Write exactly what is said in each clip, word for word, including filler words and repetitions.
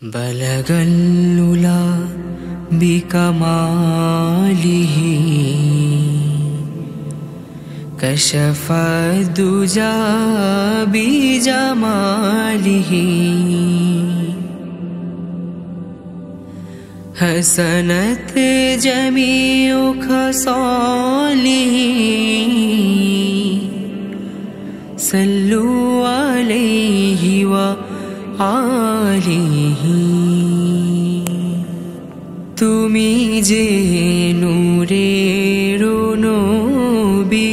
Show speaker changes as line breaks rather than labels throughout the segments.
بلغ العلا بكماله كشف الدجى بجماله حسنت جميع خصاله صلوا عليه وآله তুমি যে নূরের নবী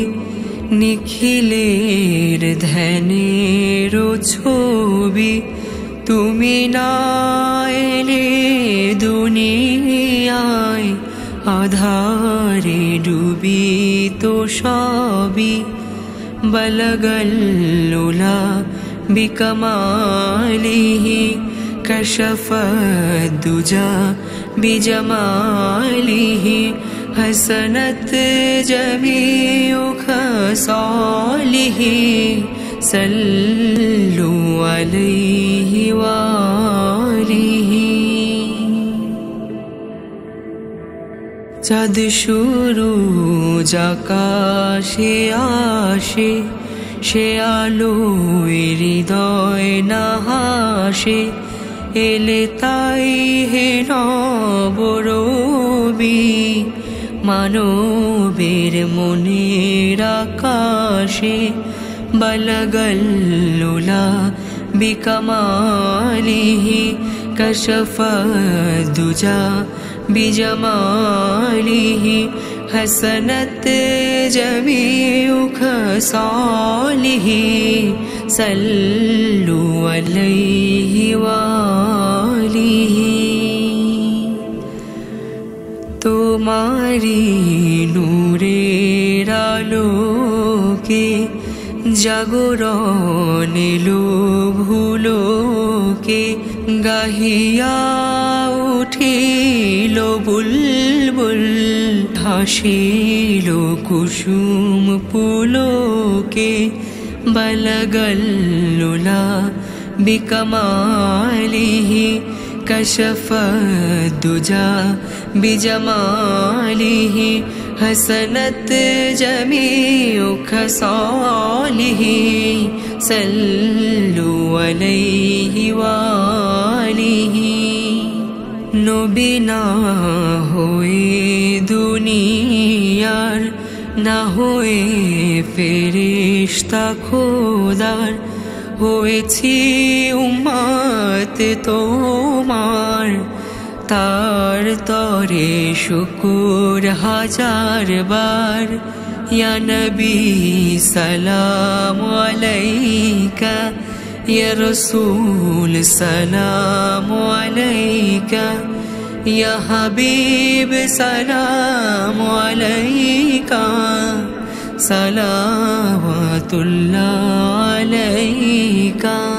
নিখিলের ধ্যানের ছবি তুমি না এলে দুনিয়ায় আধারে ডুবি তো সবই বলগল উলা বিকমালিহি كشف الدجى بجماله حسنت جميع خصاله صلوا عليه وآله চাঁদ সূরজ আকাশে আসে সে আলোয় হৃদয় না হাসে এলে তাই হে নবরবি মানবের মনের আকাশে বলগল উলা বিকমালিহি كشف الدجى بجماله حسنت جميع خصاله صلوا عليه وآله তোমারি নূরের আলোকে জাগরণ এলো ভুলোকে গাহিয়া উঠিল বুলবুল হাসিল কুসুম পুলকে বলগল উলা বিকমালিহি كشف الدجى بجماله حسنت جميع خصاله صلوا عليه وآله নবী না হয়ে দুনিয়ার না হয়ে ফেরেশতা খোদার হয়েছি উম্মত তোমার তার তরে শুকুর হাজার বার ইয়া নবী সালাম আলাইকা ইয়া রাসূল সালাম আলাইকা ইয়া হাবিব সালাম আলাইকা সালাওয়াতুল্লাহ আলাইকা